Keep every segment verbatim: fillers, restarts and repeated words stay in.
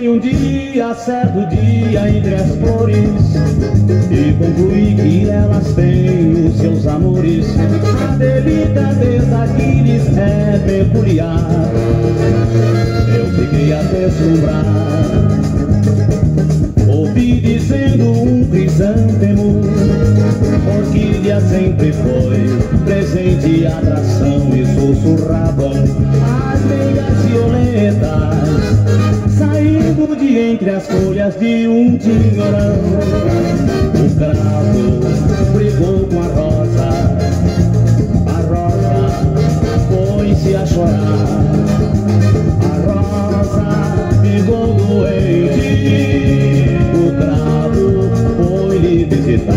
Passei um dia, certo dia, entre as flores, e concluí que elas têm os seus amores. A delicadeza daqueles é peculiar. Eu fiquei a deslumbrar. Ouvi dizendo um crisântemo, orquídea sempre foi presente e atração, e sussurravam as meias violetas, saindo de entre as folhas de um tinhorão. O cravo brigou com a rosa, a rosa foi-se a chorar. A rosa ficou doente, o cravo foi lhe visitar.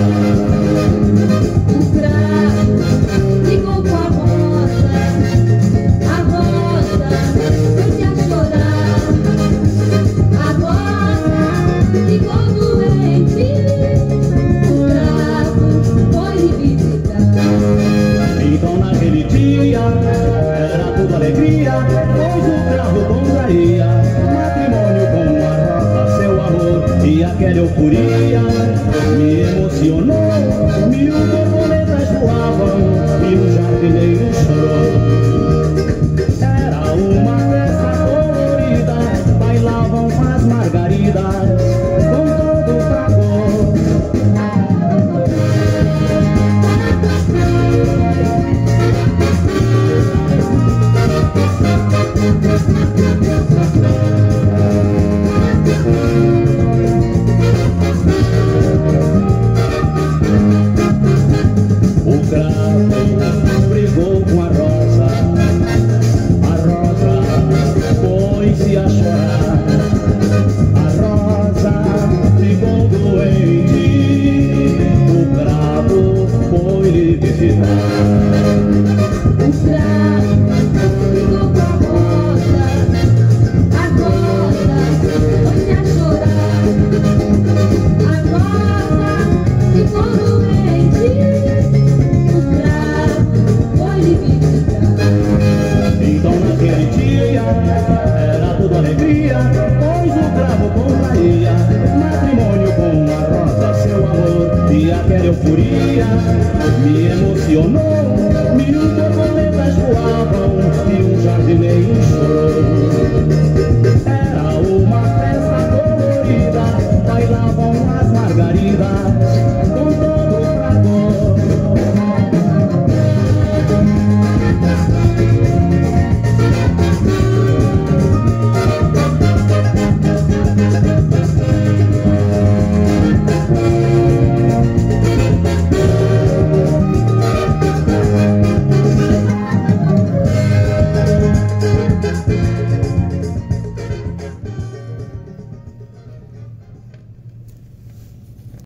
O cravo brigou com a rosa, a rosa foi-se a chorar. A rosa ficou doente, o cravo foi lhe visitar. Então naquele dia era tudo alegria, pois o cravo contraía matrimônio com a rosa, seu amor. E aquela euforia me emocionou, mil borboletas voavam e o jardineiro chorou. Era uma festa colorida, bailavam as margaridas com todo o fragor. O cravo brigou com a rosa, a rosa foi-se a chorar. A rosa ficou doente, o cravo foi lhe visitar. O cravo brigou com a rosa, a rosa foi-se a chorar. A rosa ficou doente, o cravo foi lhe visitar. Então naquele dia era tudo alegria, pois o cravo contraía matrimônio com a rosa, seu amor. E aquela euforia me emocionou, mil borboletas voavam e um jardineiro chorou.